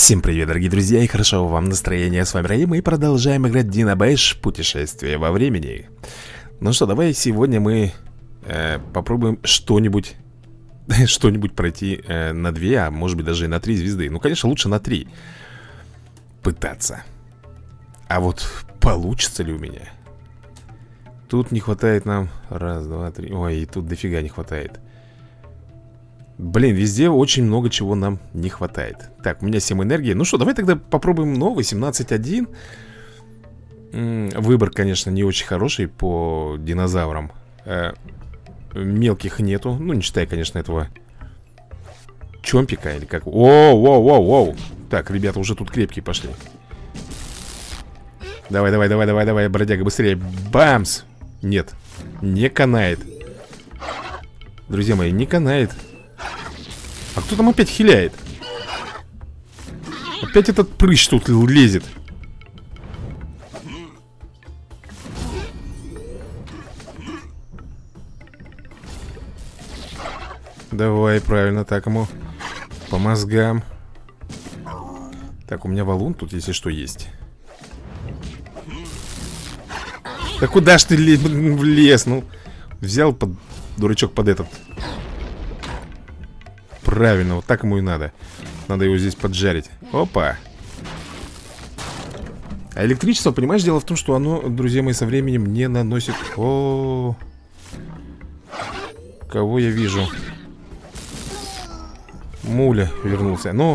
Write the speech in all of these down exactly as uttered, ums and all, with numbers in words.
Всем привет, дорогие друзья, и хорошо вам настроение. С вами Рэй, мы продолжаем играть Динобэш Путешествие во времени. Ну что, давай сегодня мы э, попробуем что-нибудь Что-нибудь пройти э, на две, а может быть даже и на три звезды. Ну, конечно, лучше на три пытаться. А вот получится ли у меня? Тут не хватает нам. Раз, два, три. Ой, и тут дофига не хватает. Блин, везде очень много чего нам не хватает. Так, у меня семь энергии. Ну что, давай тогда попробуем новый, семнадцать один. Выбор, конечно, не очень хороший по динозаврам. э, Мелких нету. Ну, не считая, конечно, этого Чомпика или как. Воу, воу, воу, воу. Так, ребята, уже тут крепкие пошли. Давай, давай, давай, давай, давай, бродяга, быстрее. Бамс. Нет, не канает. Друзья мои, не канает. А кто там опять хиляет? Опять этот прыщ тут лезет. Давай, правильно, так ему по мозгам. Так, у меня валун тут, если что, есть. Да куда ж ты влез? Ну, взял под дурачок под этот. Правильно, вот так ему и надо. Надо его здесь поджарить. Опа. А электричество, понимаешь, дело в том, что оно, друзья мои, со временем не наносит. О, кого я вижу? Муля вернулся. Ну,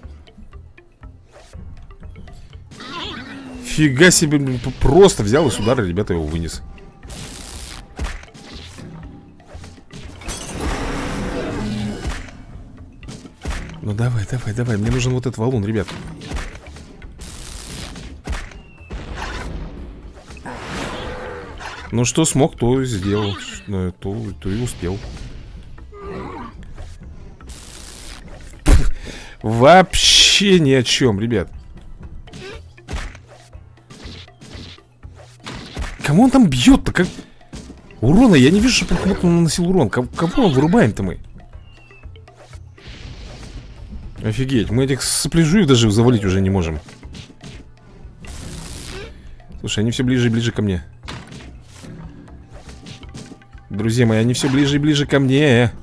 фига себе, просто взял и с удара, ребята, его вынес. Ну давай, давай, давай, мне нужен вот этот валун, ребят. Ну что смог, то и сделал. То, то и успел. Вообще ни о чем, ребят. Кому он там бьет-то? Как... Урона, я не вижу, чтобы кому-то он наносил урон. Кого, кого мы вырубаем-то мы? Офигеть, мы этих сопляжуев даже завалить уже не можем. Слушай, они все ближе и ближе ко мне. Друзья мои, они все ближе и ближе ко мне.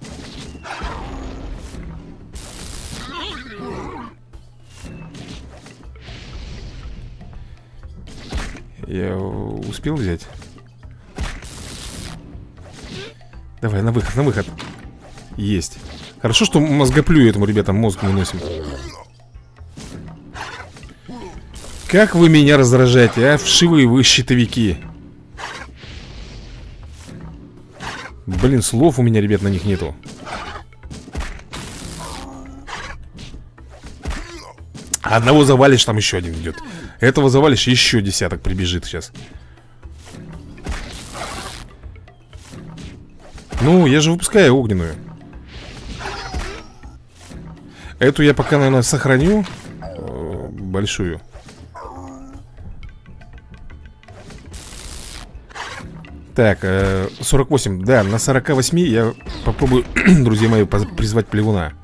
Я успел взять? Давай, на выход, на выход. Есть. Хорошо, что мозгоплю этому, ребятам, мозг выносим. Как вы меня раздражаете, а? Вшивые вы щитовики. Блин, слов у меня, ребят, на них нету. Одного завалишь, там еще один идет. Этого завалишь, еще десяток прибежит сейчас. Ну, я же выпускаю огненную. Эту я пока, наверное, сохраню. э, Большую. Так, э, сорок восемь. Да, на сорока восьми я попробую, друзья мои, призвать плевуна.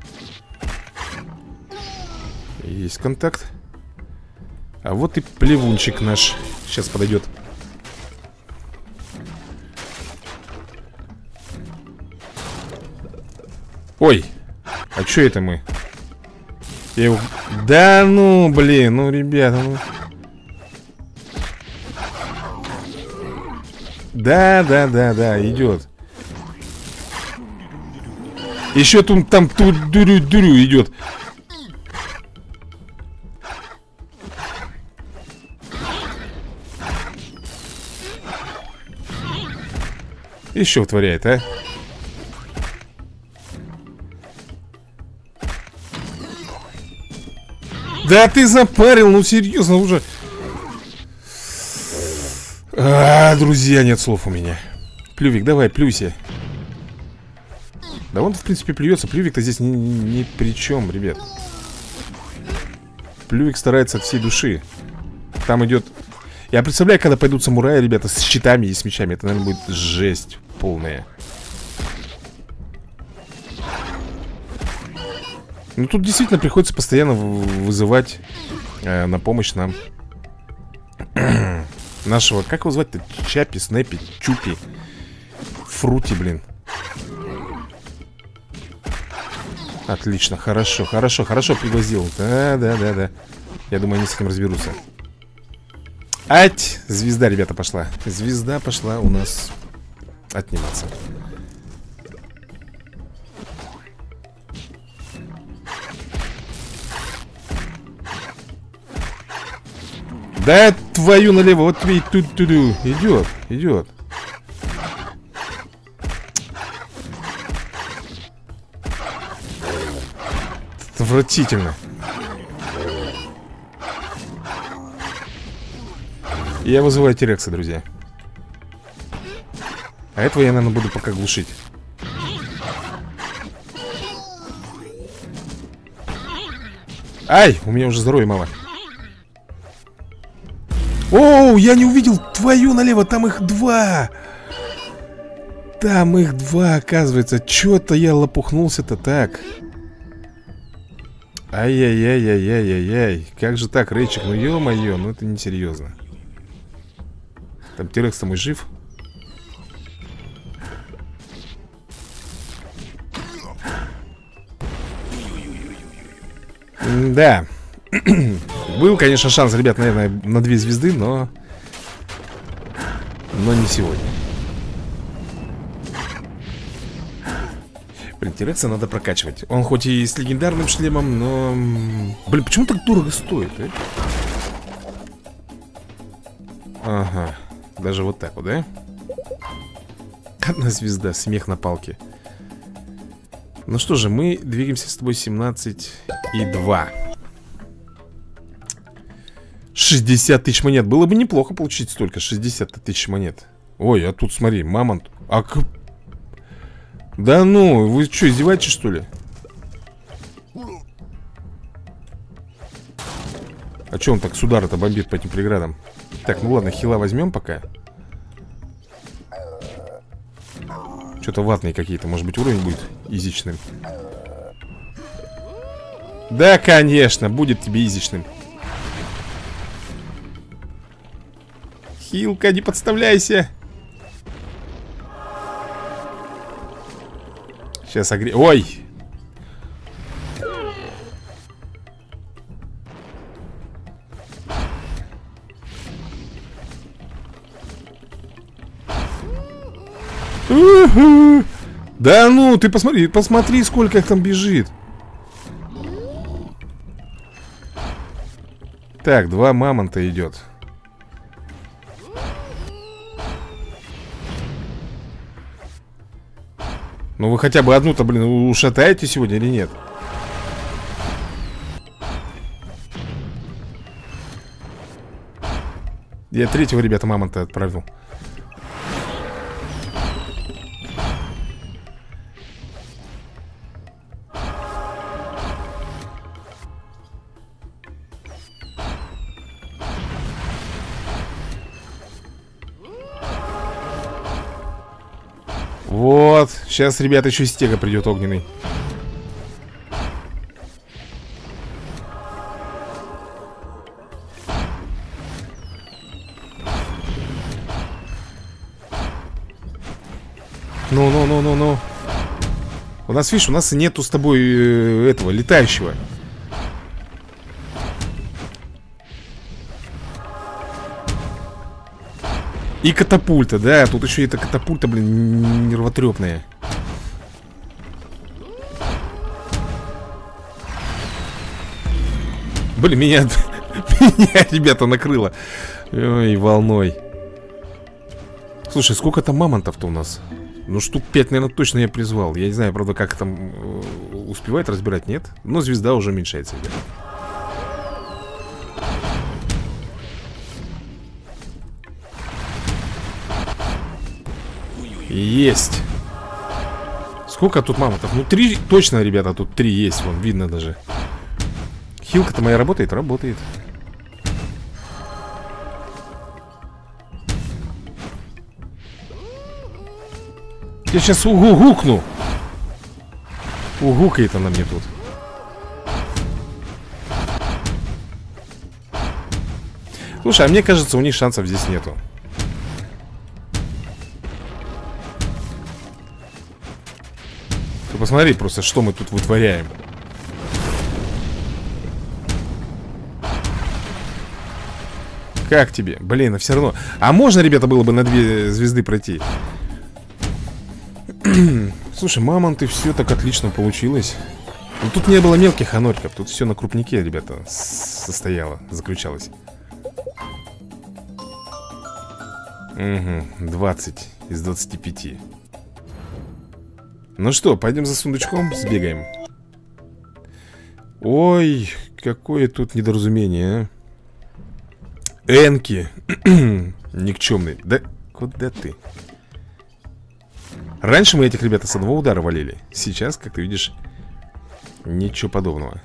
Есть контакт. А вот и плевунчик наш. Сейчас подойдет. Ой, а что это мы? Я его... Да ну, блин, ну, ребята, ну... Да, да, да, да, идет. Еще тут там тут дурю-дурю идет. Еще вытворяет, а? Да ты запарил, ну серьезно уже. А, друзья, нет слов у меня. Плювик, давай, плюйся. Да он, в принципе, плюется. Плювик-то здесь ни, ни при чем, ребят. Плювик старается от всей души. Там идет... Я представляю, когда пойдут самураи, ребята, с щитами и с мечами. Это, наверное, будет жесть полная. Ну тут действительно приходится постоянно вызывать э, на помощь нам нашего, как его звать-то? Чапи, Снэпи, Чупи, Фрути, блин. Отлично, хорошо, хорошо, хорошо пригласил. Да, да, да, да. Я думаю, они с этим разберутся. Ать! Звезда, ребята, пошла. Звезда пошла у нас отниматься. Да твою налево, вот тебе и тут-туду. Идет, идет. Отвратительно. Я вызываю Терекса, друзья. А этого я, наверное, буду пока глушить. Ай, у меня уже здоровья мало. Оу, я не увидел твою налево, там их два. Там их два, оказывается. Чё-то я лопухнулся-то так. Ай-яй-яй-яй-яй-яй-яй. Как же так, Рейчик, ну ё-моё, ну это несерьезно. Там Терекс-то мой жив. Да. Был, конечно, шанс, ребят, наверное, на две звезды, но... Но не сегодня. Блин, Терекса надо прокачивать. Он хоть и с легендарным шлемом, но... Блин, почему так дорого стоит, а? Ага. Даже вот так вот, да? Одна звезда, смех на палке. Ну что же, мы двигаемся с тобой семнадцать и два. шестьдесят тысяч монет. Было бы неплохо получить столько, шестьдесят тысяч монет. Ой, а тут смотри, мамонт. А к... Да ну, вы что, издеваетесь, что ли? А что он так с удара-то бомбит по этим преградам? Так, ну ладно, хила возьмем пока. Что-то ватные какие-то, может быть, уровень будет изичным. Да, конечно, будет тебе изичным. Хилка, не подставляйся. Сейчас огре... Ой! У-ху! Да ну, ты посмотри, посмотри, сколько их там бежит. Так, два мамонта идет. Ну вы хотя бы одну-то, блин, ушатаете сегодня или нет? Я третьего, ребята, мамонта отправил. Вот, сейчас, ребята, еще стега придет огненный. Ну-ну-ну-ну-ну. У нас, видишь, у нас нету с тобой э, этого, летающего. И катапульта, да, тут еще эта катапульта, блин, нервотрепная. Блин, меня, меня, ребята, накрыло. Ой, волной. Слушай, сколько там мамонтов-то у нас? Ну, штук пять, наверное, точно я призвал. Я не знаю, правда, как там э, успевает разбирать, нет? Но звезда уже уменьшается, ребята. Есть. Сколько тут мамонтов? Ну, три точно, ребята, тут три есть. Вон, видно даже. Хилка-то моя работает? Работает. Я сейчас угукну. Угукает она мне тут. Слушай, а мне кажется, у них шансов здесь нету. Ты посмотри просто, что мы тут вытворяем. Как тебе? Блин, а все равно. А можно, ребята, было бы на две звезды пройти? Слушай, мамонты, все так отлично получилось. Но тут не было мелких анориков. Тут все на крупнике, ребята, состояло, заключалось. Угу, двадцать из двадцати пяти. Ну что, пойдем за сундучком, сбегаем. Ой, какое тут недоразумение, а. Энки. Никчемный. Да куда ты? Раньше мы этих ребят с одного удара валили. Сейчас, как ты видишь, ничего подобного.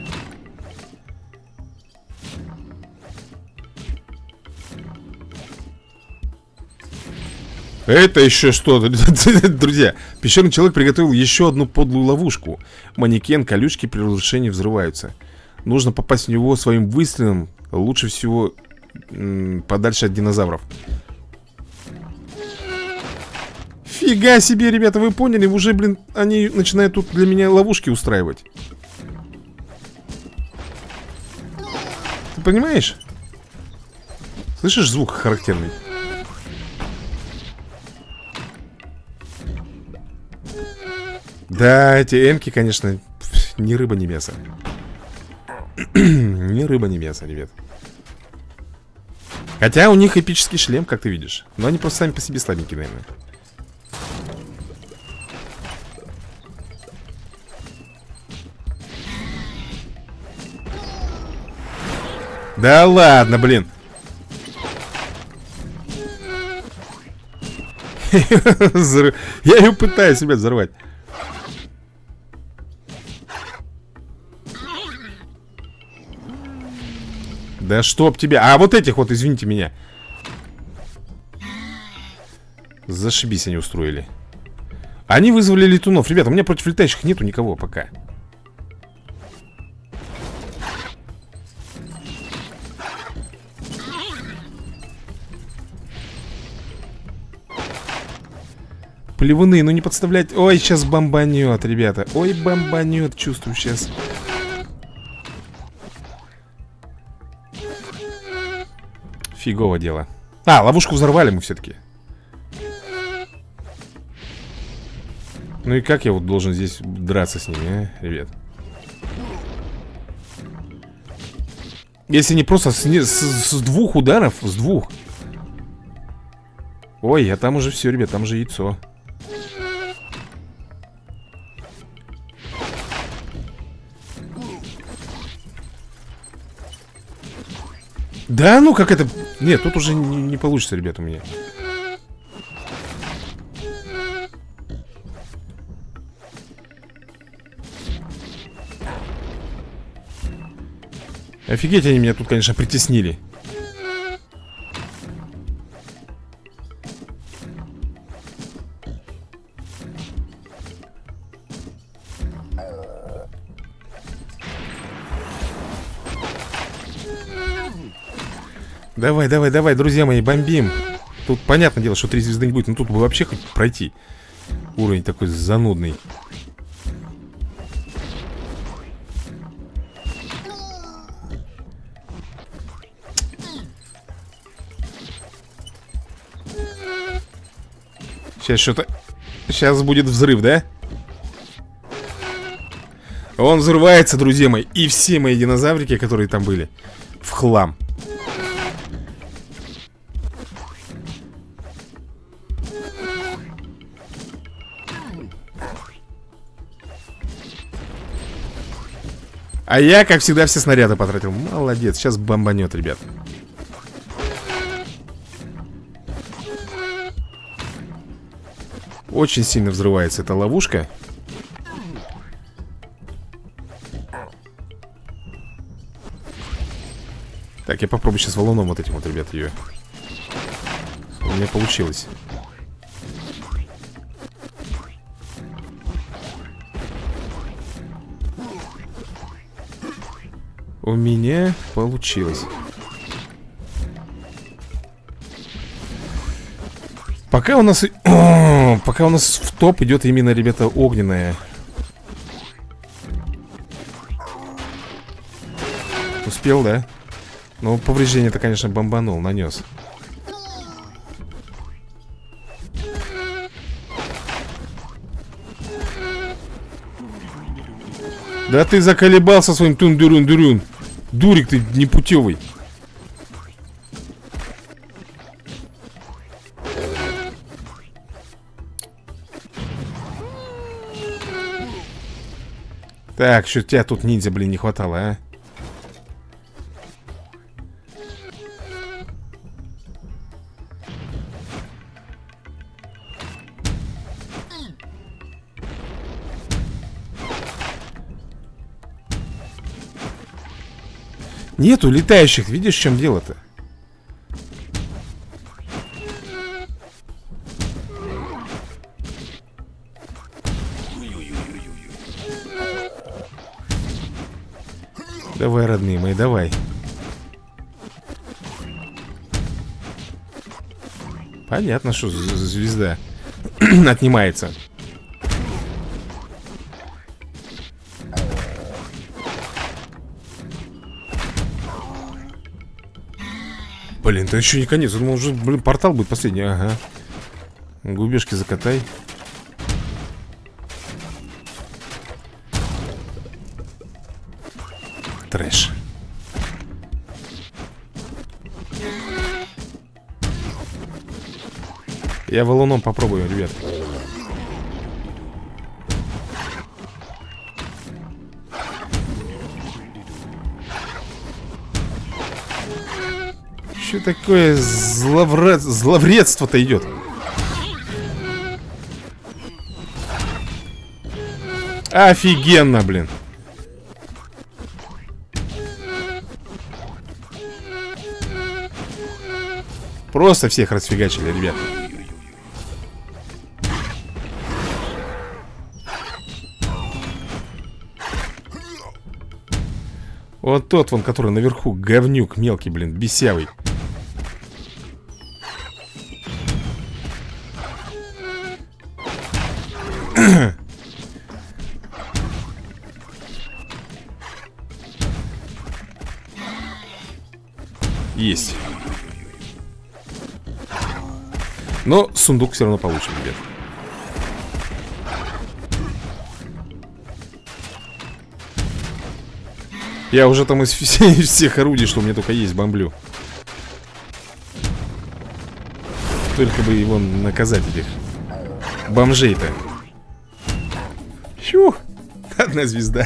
Это еще что? Друзья, пещерный человек приготовил еще одну подлую ловушку. Манекен, колючки при разрушении взрываются. Нужно попасть в него своим выстрелом. Лучше всего подальше от динозавров. Фига себе, ребята, вы поняли? Уже, блин, они начинают тут для меня ловушки устраивать. Ты понимаешь? Слышишь звук характерный? Да, эти энки, конечно, ни рыба, ни мясо. Ни рыба, ни мясо, ребят. Хотя у них эпический шлем, как ты видишь. Но они просто сами по себе слабенькие, наверное. Да ладно, блин. Я ее пытаюсь, ребят, взорвать. Да чтоб тебя. А вот этих вот, извините меня. Зашибись они устроили. Они вызвали летунов. Ребята, у меня против летающих нету никого пока. Плевуны, ну не подставлять. Ой, сейчас бомбанет, ребята. Ой, бомбанет, чувствую сейчас. Фигово дело. А, ловушку взорвали мы все-таки. Ну и как я вот должен здесь драться с ними, а, ребят? Если не просто с, с, с двух ударов, с двух. Ой, а там уже все, ребят, там уже яйцо. Да, ну как это... Нет, тут уже не, не получится, ребят, у меня. Офигеть, они меня тут, конечно, притеснили. Давай, давай, давай, друзья мои, бомбим. Тут понятное дело, что три звезды не будет. Но тут бы вообще хоть пройти. Уровень такой занудный. Сейчас что-то... Сейчас будет взрыв, да? Он взрывается, друзья мои. И все мои динозаврики, которые там были, в хлам. А я, как всегда, все снаряды потратил. Молодец, сейчас бомбанет, ребят. Очень сильно взрывается эта ловушка. Так, я попробую сейчас валуном вот этим вот, ребят, ее. У меня получилось. У меня получилось. Пока у нас... О, пока у нас в топ идет именно, ребята, огненная. Успел, да? Ну, повреждение-то, конечно, бомбанул, нанес. Да ты заколебался своим тун-дурун-дурун. Дурик ты непутевый. Так, что тебя тут ниндзя, блин, не хватало, а? Нету летающих, видишь, в чем дело-то? Давай, родные мои, давай. Понятно, что звезда отнимается. Блин, это еще не конец. Я думал, уже, блин, портал будет последний. Ага. Губежки закатай. Трэш. Я валуном попробую, ребят. Что такое зловред... зловредство-то идет? Офигенно, блин. Просто всех расфигачили, ребят. Вот тот вон, который наверху, говнюк мелкий, блин, бесявый. Есть. Но сундук все равно получим, ребят. Я уже там из всех орудий, что у меня только есть, бомблю. Только бы его наказать, этих бомжей-то. Фью, одна звезда.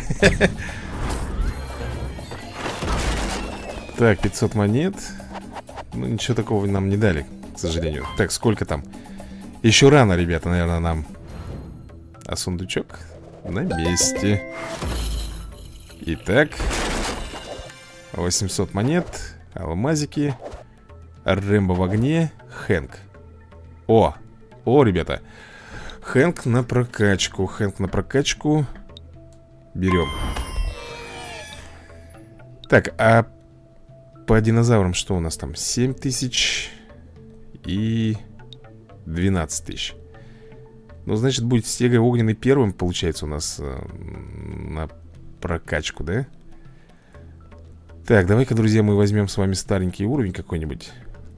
Так, пятьсот монет. Ну, ничего такого нам не дали, к сожалению. Так, сколько там? Еще рано, ребята, наверное, нам. А сундучок на месте. Итак, восемьсот монет. Алмазики. Рэмбо в огне. Хэнк. О, о, ребята. Хэнк на прокачку. Хэнк на прокачку. Берем. Так, а по динозаврам что у нас там? семь тысяч и двенадцать тысяч. Ну, значит, будет Стега огненный первым, получается, у нас э, на прокачку, да? Так, давай-ка, друзья, мы возьмем с вами старенький уровень какой-нибудь.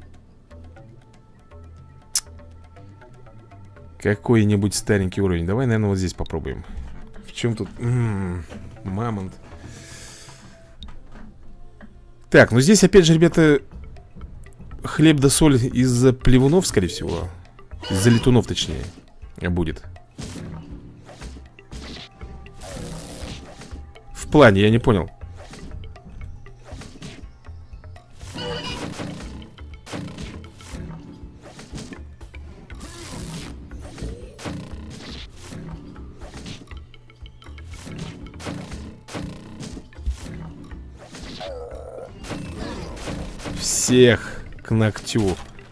Какой-нибудь старенький уровень. Давай, наверное, вот здесь попробуем. В чем тут? М-м, мамонт. Так, ну здесь опять же, ребята, хлеб да соль из-за плевунов, скорее всего. Из-за летунов, точнее, будет. В плане, я не понял. Всех к ногтю.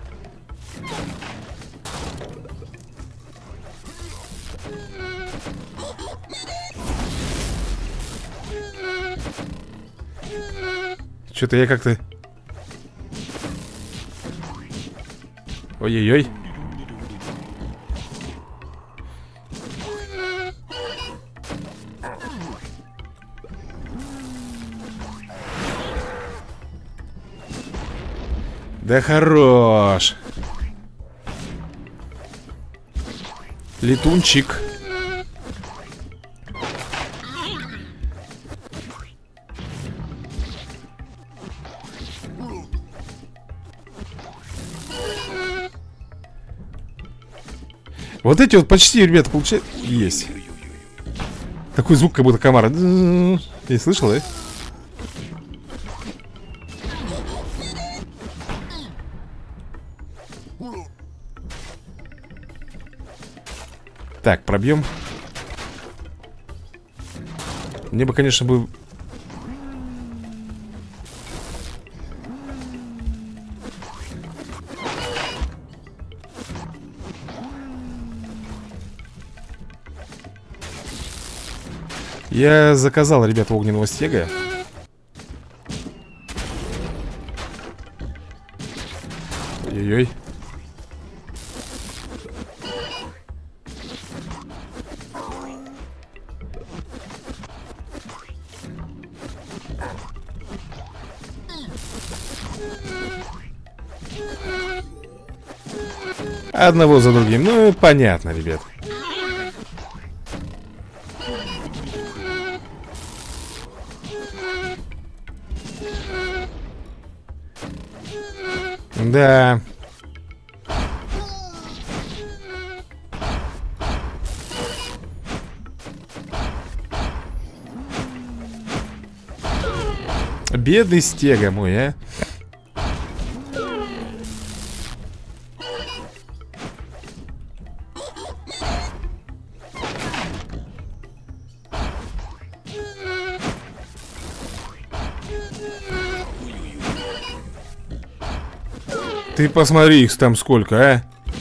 Что-то я как-то... Ой-ой-ой. Да хорош. Летунчик. Вот эти вот почти, ребята, получается. Есть. Такой звук, как будто комар. Ты слышал, да? Так, пробьем. Мне бы, конечно, бы... Я заказал, ребята, огненного стега. Ой-ой-ой. Одного за другим. Ну, понятно, ребят. Да. Бедный стега мой, а. Ты посмотри, их там сколько, а?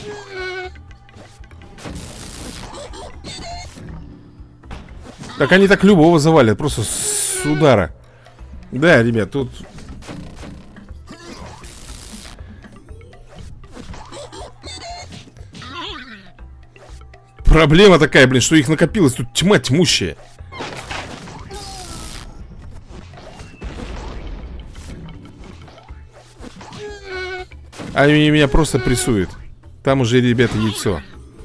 Так они так любого завалят, просто с удара. Да, ребят, тут... Проблема такая, блин, что их накопилось. Тут тьма тьмущая. Они меня просто прессуют. Там уже, ребята, яйцо.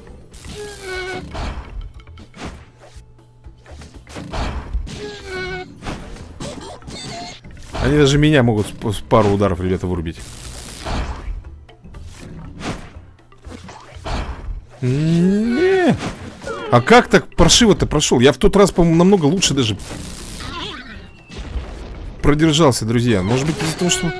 Они даже меня могут с пару ударов, ребята, вырубить. Не. А как так паршиво-то прошел? Я в тот раз, по-моему, намного лучше даже продержался, друзья. Может быть, из-за того, что...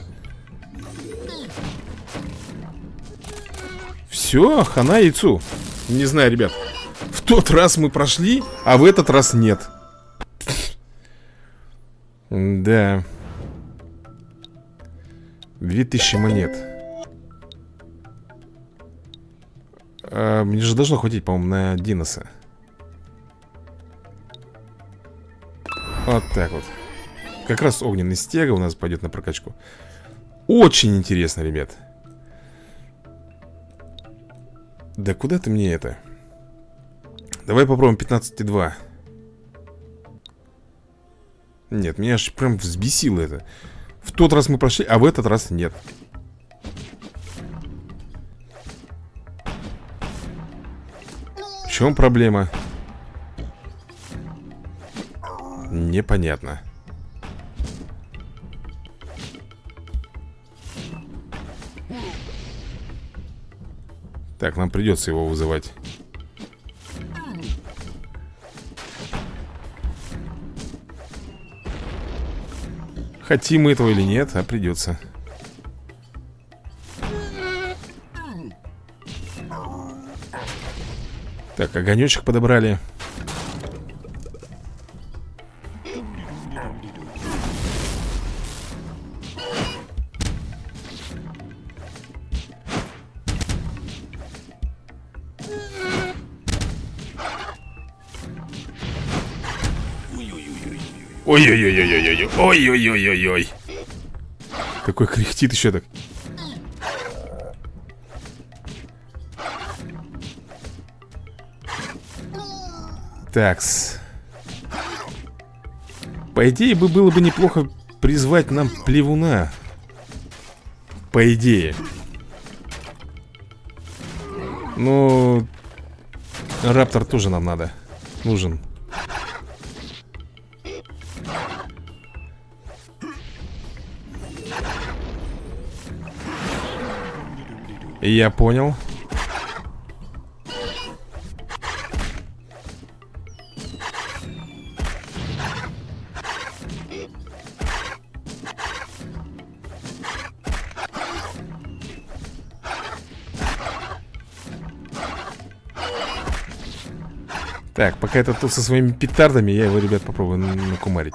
Все, хана яйцу. Не знаю, ребят. В тот раз мы прошли, а в этот раз нет. Да. Две тысячи монет. а, Мне же должно хватить, по-моему, на Диноса. Вот так вот. Как раз огненный стега у нас пойдет на прокачку. Очень интересно, ребят. Да куда ты мне это? Давай попробуем пятнадцать и два. Нет, меня аж прям взбесило это. В тот раз мы прошли, а в этот раз нет. В чем проблема? Непонятно. Так, нам придется его вызывать. Хотим мы этого или нет, а придется. Так, огонечек подобрали. Ой-ой-ой-ой-ой-ой. Ой-ой-ой-ой-ой. Какой кряхтит еще так. Такс. По идее, бы было бы неплохо призвать нам плевуна. По идее. Ну, раптор тоже нам надо. Нужен. Я понял. Так, пока это тут со своими петардами, я его, ребят, попробую накумарить.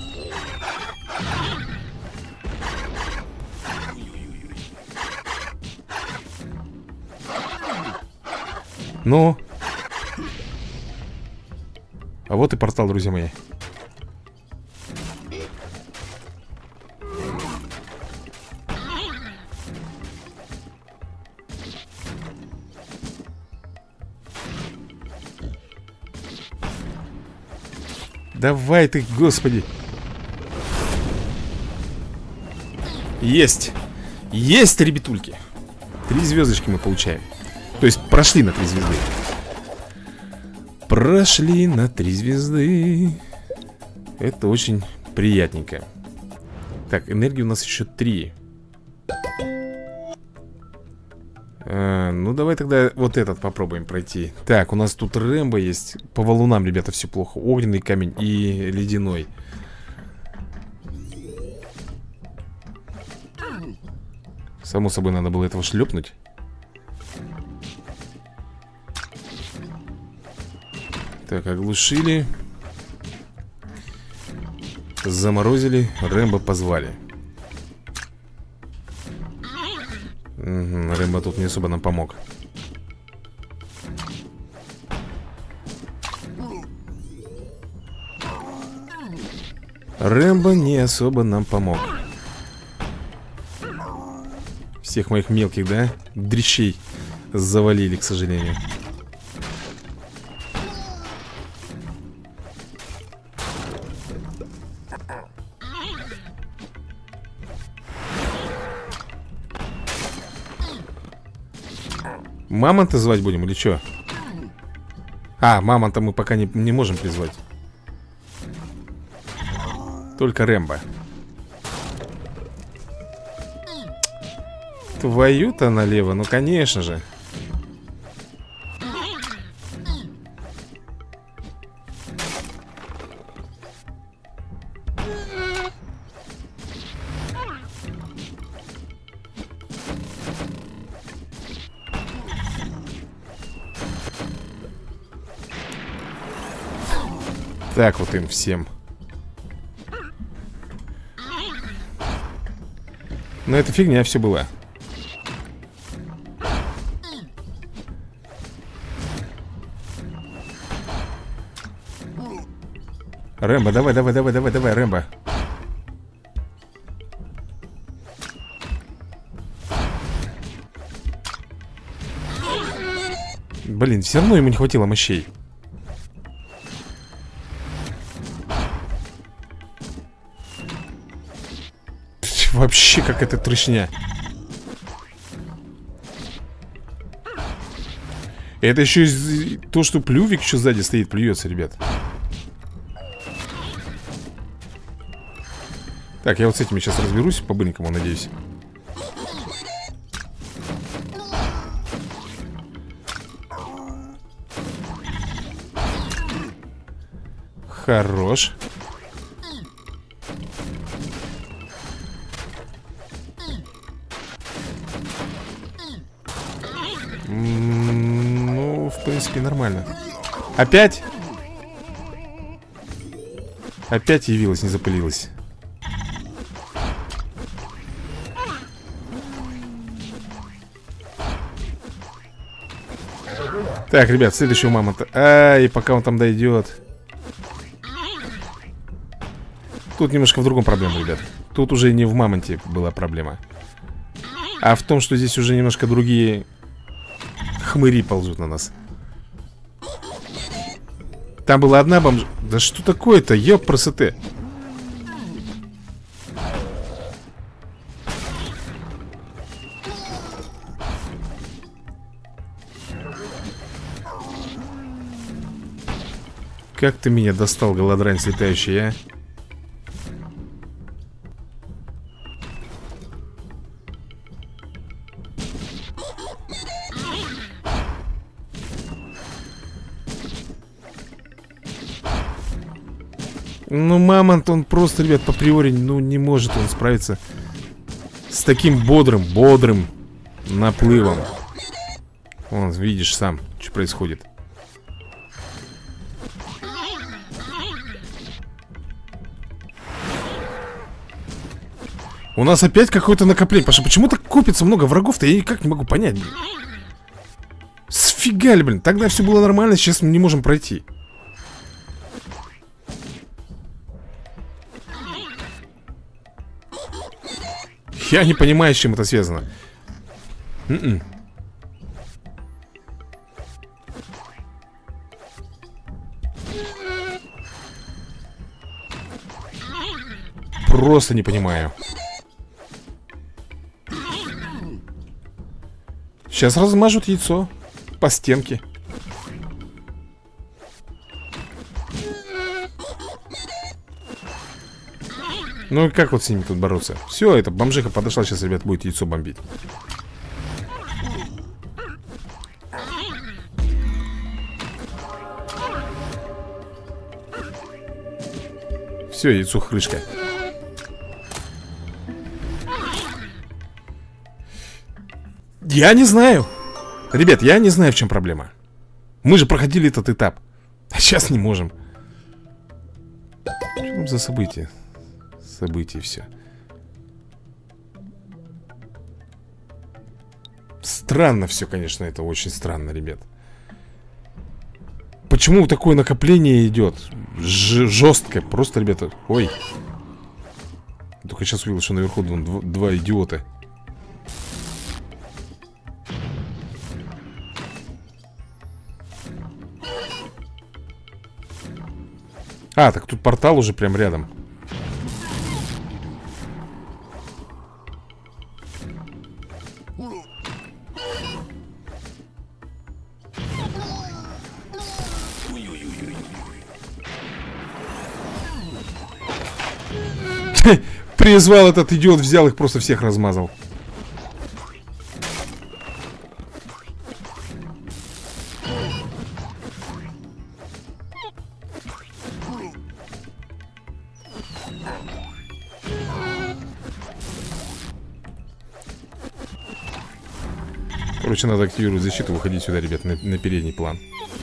Ну. А вот и портал, друзья мои. Давай ты, господи. Есть. Есть, ребятульки. Три звездочки мы получаем. То есть прошли на три звезды. Прошли на три звезды. Это очень приятненько. Так, энергии у нас еще три. а, Ну давай тогда вот этот попробуем пройти. Так, у нас тут Рэмбо есть. По валунам, ребята, все плохо. Огненный камень и ледяной. Само собой, надо было этого шлепнуть. Так, оглушили. Заморозили. Рэмбо позвали. Угу, Рэмбо тут не особо нам помог. Рэмбо не особо нам помог. Всех моих мелких, да, дрищей завалили, к сожалению. Мамонта звать будем или что? А, мамонта мы пока не, не можем призвать. Только Рэмбо. Твою-то налево, ну конечно же. Так вот им всем. Но это фигня все была. Рэмбо, давай, давай, давай, давай, давай, Рэмбо. Блин, все равно ему не хватило мощей. Вообще, как это трешня. Это еще и то, что плювик еще сзади стоит, плюется, ребят. Так, я вот с этими сейчас разберусь по-быренькому, надеюсь. Хорош. Ну, в принципе, нормально. Опять? Опять явилась, не запылилась. Так, ребят, следующего мамонта. Ай, пока он там дойдет. Тут немножко в другом проблема, ребят. Тут уже не в мамонте была проблема, а в том, что здесь уже немножко другие хмыри ползут на нас. Там была одна бомж... Да что такое-то? Ёпрст. Как ты меня достал, голодрань слетающий, а? Ну, мамонт, он просто, ребят, по приори, ну, не может он справиться с таким бодрым, бодрым наплывом. Вон, видишь сам, что происходит. У нас опять какое-то накопление. Паша, почему так копится много врагов-то? Я никак не могу понять, блин. Сфига ли, блин. Тогда все было нормально, сейчас мы не можем пройти. Я не понимаю, с чем это связано. Н-н. Просто не понимаю. Сейчас размажут яйцо по стенке. Ну и как вот с ними тут бороться? Все, эта бомжиха подошла, сейчас, ребят, будет яйцо бомбить. Все, яйцо хрышка. Я не знаю. Ребят, я не знаю, в чем проблема. Мы же проходили этот этап, а сейчас не можем. Что там за события? События все. Странно все, конечно, это очень странно, ребят. Почему такое накопление идет? Ж жесткое, просто, ребята. Ой. Только сейчас увидел, что наверху два, два идиота. А, так тут портал уже прям рядом. Призвал этот идиот, взял их, просто всех размазал. Короче, надо активировать защиту, выходить сюда, ребят, на, на передний план.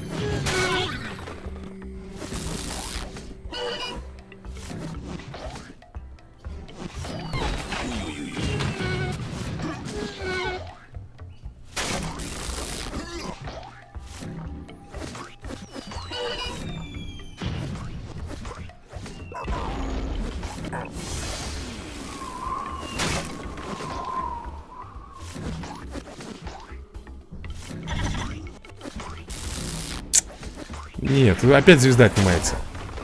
Нет, опять звезда отнимается.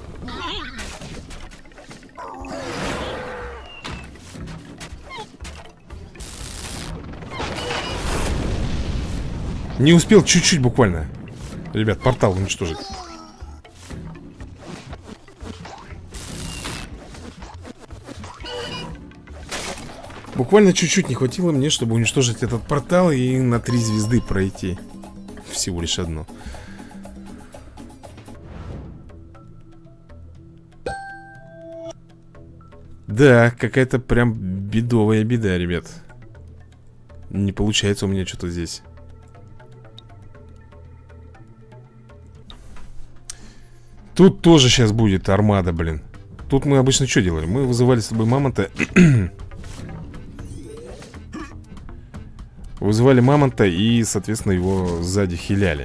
Не успел чуть-чуть буквально. Ребят, портал уничтожить. Буквально чуть-чуть не хватило мне, чтобы уничтожить этот портал и на три звезды пройти. Всего лишь одно. Да, какая-то прям бедовая беда, ребят. Не получается у меня что-то здесь. Тут тоже сейчас будет армада, блин. Тут мы обычно что делали? Мы вызывали с тобой мамонта. Вызывали мамонта и, соответственно, его сзади хиляли.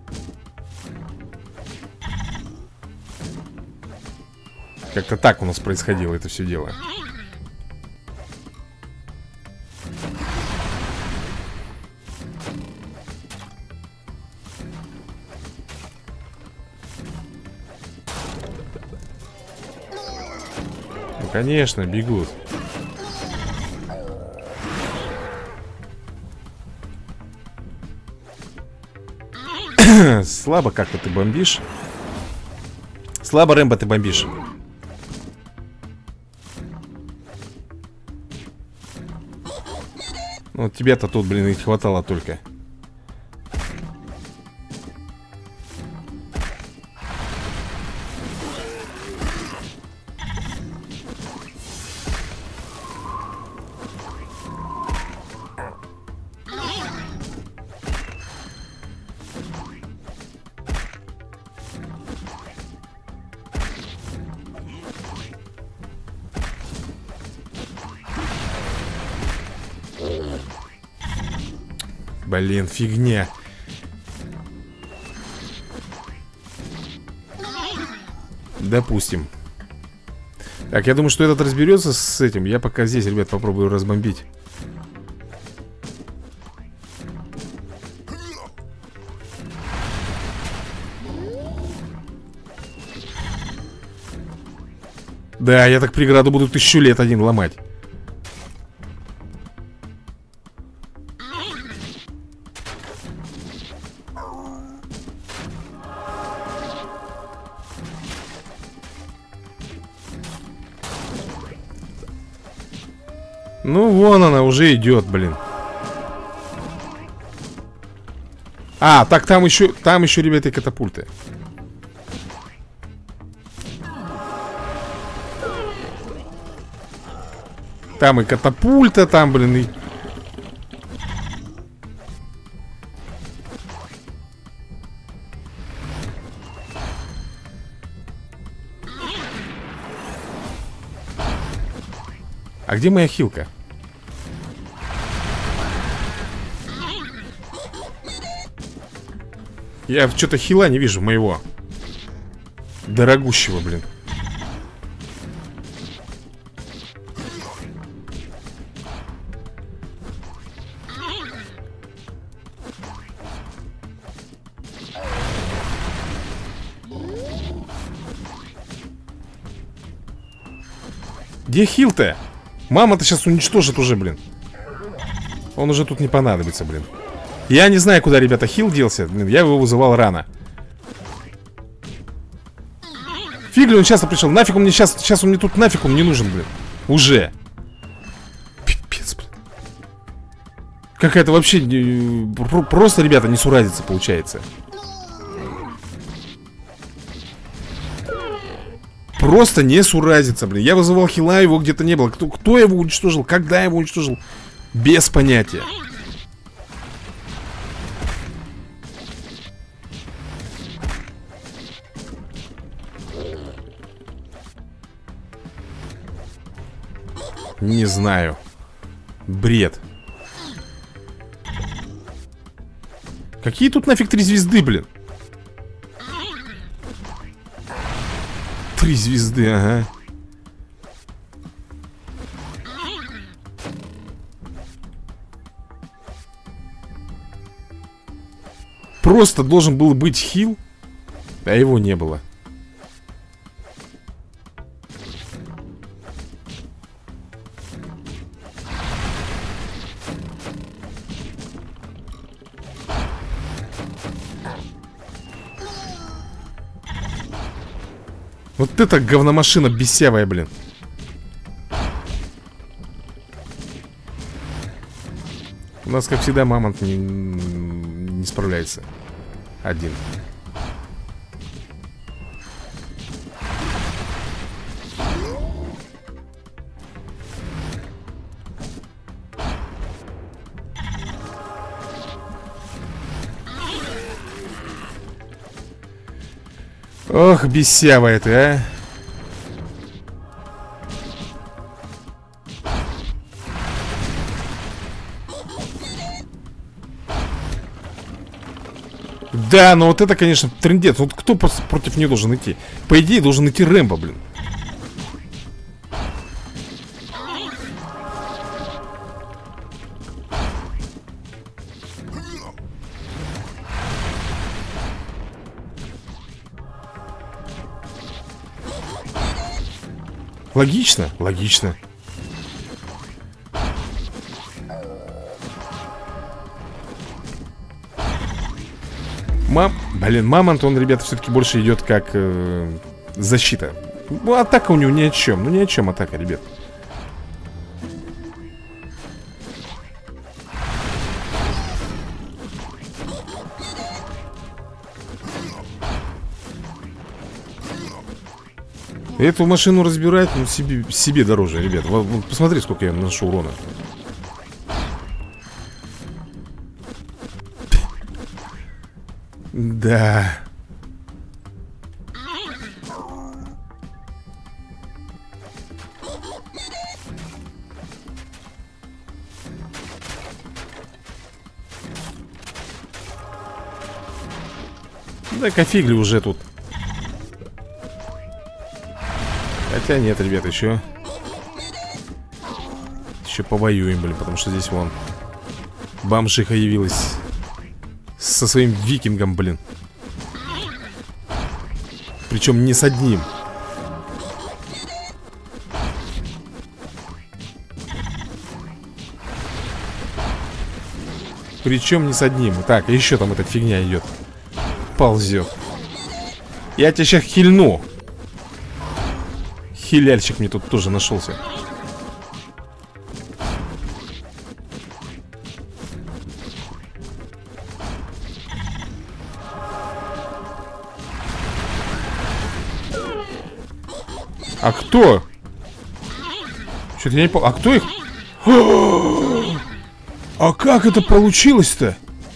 Как-то так у нас происходило это все дело. Ну, конечно, бегут. Слабо как-то ты бомбишь. Слабо, Рэмбо, ты бомбишь. Ну, тебя-то тут, блин, и хватало только. Блин, фигня. Допустим. Так, я думаю, что этот разберется с этим. Я пока здесь, ребят, попробую разбомбить. Да, я так преграду буду тысячу лет один ломать. Ну, вон она уже идет, блин. А, так там еще, там еще, ребята, и катапульты. Там и катапульта, там, блин, и... А где моя хилка? Я что-то хила не вижу моего. Дорогущего, блин. Где хил-то? Мама-то сейчас уничтожит уже, блин. Он уже тут не понадобится, блин. Я не знаю, куда, ребята, хил делся. Блин, я его вызывал рано. Фиг ли он часто пришел? Нафиг он мне сейчас, сейчас он мне тут нафиг он не нужен, блин. Уже. Пипец, блин. Какая-то вообще просто, ребята, несуразица получается. Просто несуразица, блин. Я вызывал хила, его где-то не было. Кто, кто его уничтожил? Когда его уничтожил? Без понятия. Не знаю. Бред. Какие тут нафиг три звезды, блин? Три звезды, ага. Просто должен был быть хил, а его не было. Вот это говномашина бесявая, блин. У нас, как всегда, мамонт не, не справляется. Один. Ох, бесявая ты, а. Да, ну вот это, конечно, трындец. Вот кто против нее должен идти? По идее, должен идти Рэмбо, блин. Логично, логично. Мам... Блин, мамонт, он, ребята, все-таки больше идет как... Э... защита. Ну, атака у него ни о чем. Ну, ни о чем атака, ребят. Эту машину разбирать, ну, себе, себе дороже, ребят. Вот, посмотри, сколько я наношу урона. Да. Да кофигли уже тут. Хотя нет, ребят, еще Еще повоюем, блин. Потому что здесь вон бомжиха явилась со своим викингом, блин. Причем не с одним. Причем не с одним. Так, еще там эта фигня идет. Ползет. Я тебя сейчас хильну. Хиляльчик мне тут тоже нашелся. А кто? Что-то я не понял. А кто их? А как это получилось-то?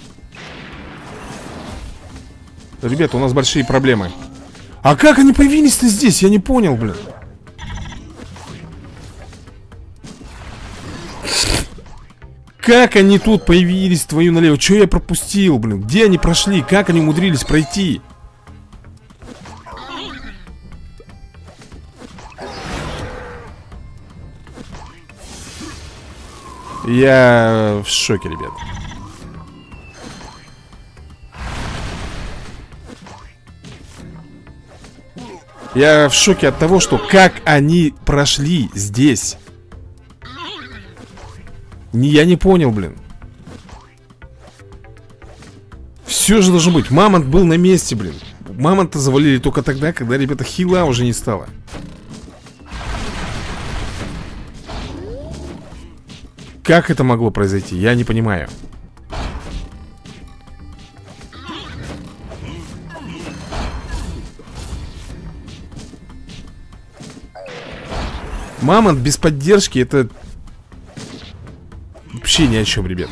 Ребята, у нас большие проблемы. А как они появились-то здесь? Я не понял, блин. Как они тут появились, твою налево? Что я пропустил, блин? Где они прошли? Как они умудрились пройти? Я в шоке, ребят. Я в шоке от того, что как они прошли здесь. Не, я не понял, блин. Все же должно быть. Мамонт был на месте, блин. Мамонта завалили только тогда, когда, ребята, хила уже не стало. Как это могло произойти? Я не понимаю. Мамонт без поддержки — это вообще ни о чем, ребят.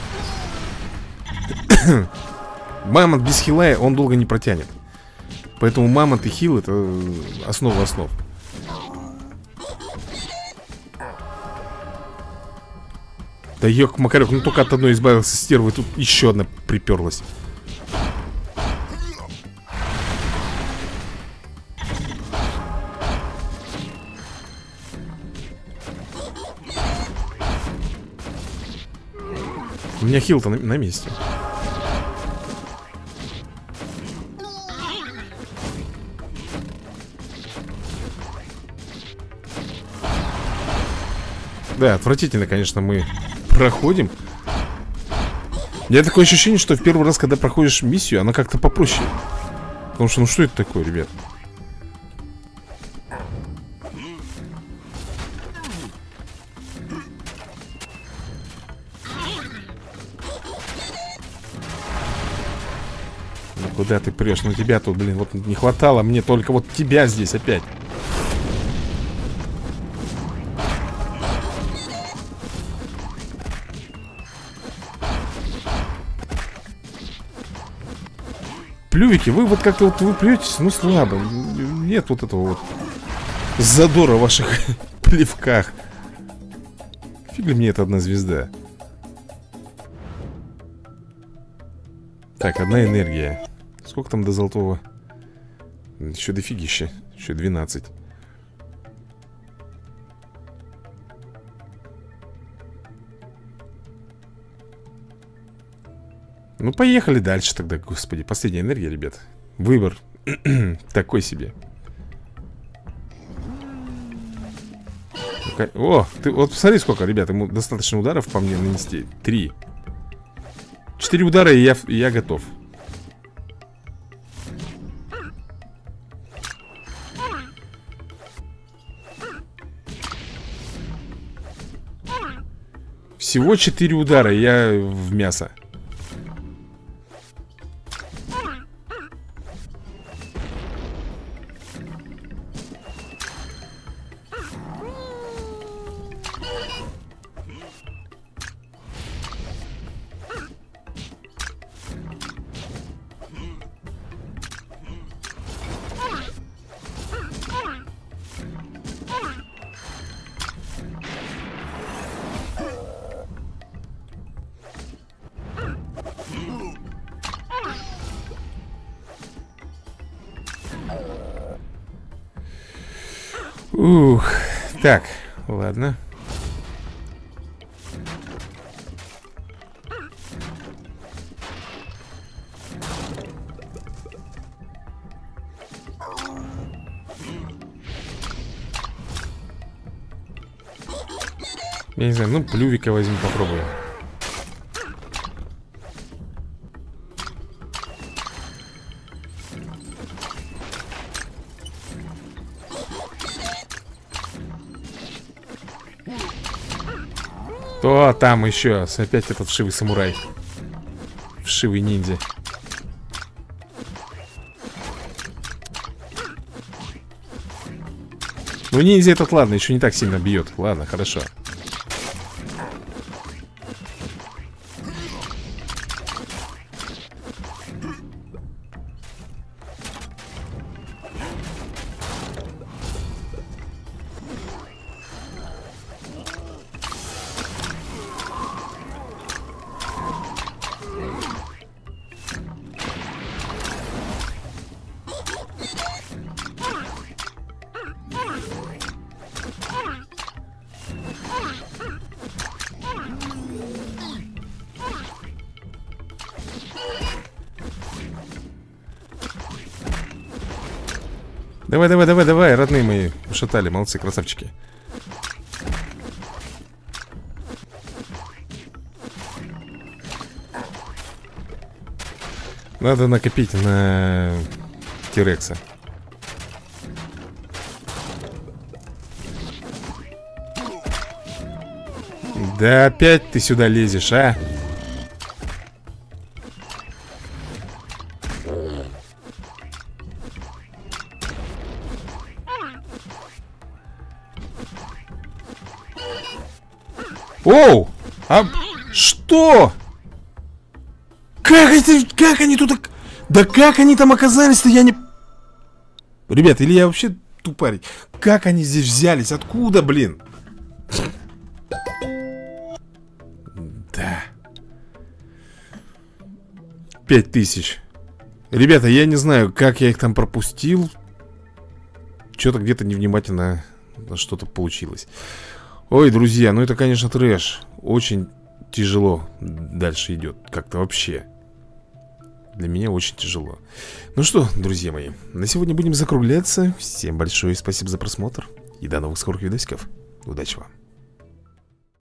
Мамонт без хила, он долго не протянет. Поэтому мамонт и хил — это основа основ. Да ёк, Макарёк, ну только от одной избавился стервы, тут еще одна приперлась. У меня хил-то на, на месте. Да, отвратительно, конечно, мы проходим. У меня такое ощущение, что в первый раз, когда проходишь миссию, она как-то попроще. Потому что, ну что это такое, ребят? Ну куда ты прешь? Ну тебя тут, блин, вот не хватало мне только вот тебя здесь опять. Плювики, вы вот как-то вот вы плюетесь, ну слабо. Нет вот этого вот задора в ваших плевках. Фиг ли мне это одна звезда. Так, одна энергия. Сколько там до золотого? Еще дофигища. Еще двенадцать. Ну, поехали дальше тогда, господи. Последняя энергия, ребят. Выбор такой себе. О, ты вот посмотри, сколько, ребят. Ему достаточно ударов по мне нанести. Три. Четыре удара, и я, и я готов. Всего четыре удара, я в мясо. Ух, так, ладно. Я не знаю, ну плювика возьму, попробую. О, там еще опять этот вшивый самурай. Вшивый ниндзя. Ну ниндзя этот, ладно, еще не так сильно бьет. Ладно, хорошо. Давай, давай, давай, давай, родные мои. Ушатали, молодцы, красавчики. Надо накопить на Тирекса. Да опять ты сюда лезешь, а? Оу! А что? Как это, как они тут... Да как они там оказались-то, я не... Ребят, или я вообще тупарь? Как они здесь взялись? Откуда, блин? Да. Пять тысяч. Ребята, я не знаю, как я их там пропустил. Что-то где-то невнимательно что-то получилось. Ой, друзья, ну это, конечно, трэш. Очень тяжело дальше идет. Как-то вообще. Для меня очень тяжело. Ну что, друзья мои, на сегодня будем закругляться. Всем большое спасибо за просмотр. И до новых скорых видосиков. Удачи вам.